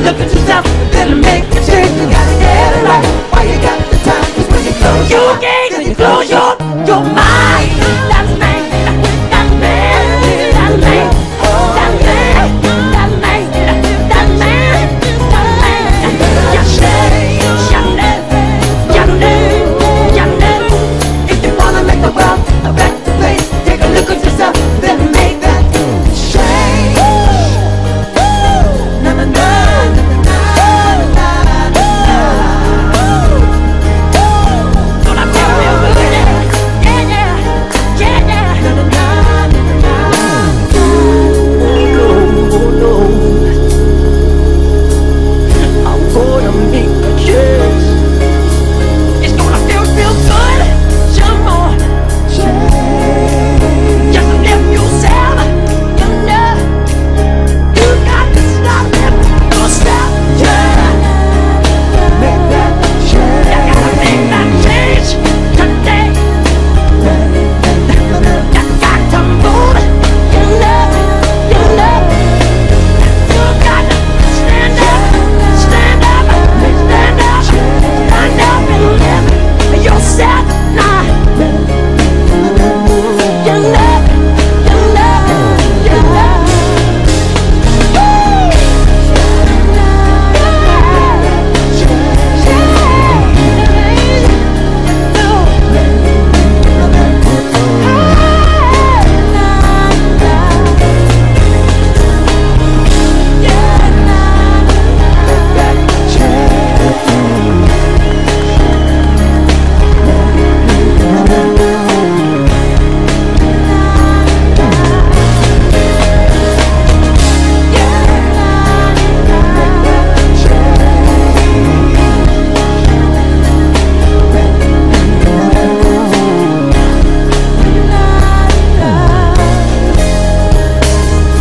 look at yourself, then make a change. You gotta get it right while you got the time. 'Cause when you close your gaze and you close your mind, that's me, that's me, that's me, that's me, that's me, that's me, that's me. You know, if you wanna make the world a better place, take a look at yourself, then make that change. Na na na.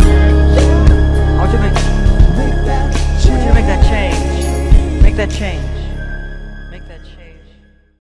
Make that change.